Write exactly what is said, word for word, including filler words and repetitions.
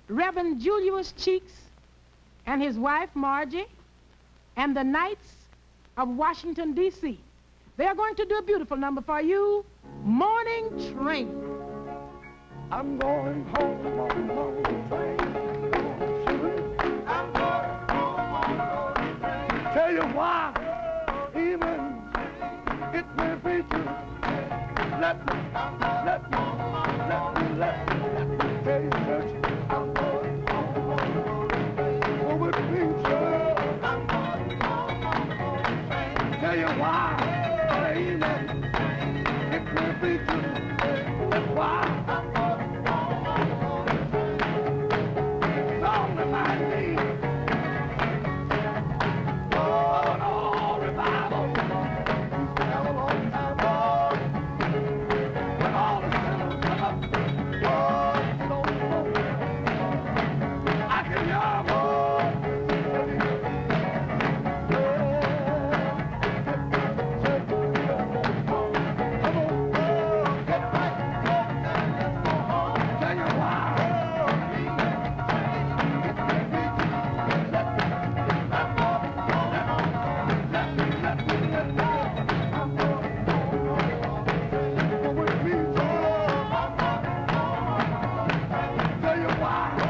Reverend Julius Cheeks and his wife, Margie, and the Knights of Washington, D C They are going to do a beautiful number for you, Morning Train. I'm going home on the morning train. I'm going home on the morning train. Tell you why, even it may be true. Let me, let me, let me, let me, let me tell you, church. I'm going home on the morning train. Oh, with me, sure. I'm going home on the morning train. Tell you why, even it may be true. That's why I'm going home on the morning train. Don't remind me. Oh, no, revival. Used to have a long time ago. When all the sinners come up. Oh, you don't know. I can hear them all. Tell you why.